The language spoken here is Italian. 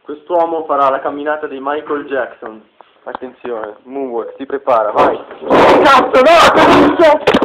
Quest'uomo farà la camminata di Michael Jackson. Attenzione, moonwalk, si prepara, vai! Cazzo, no!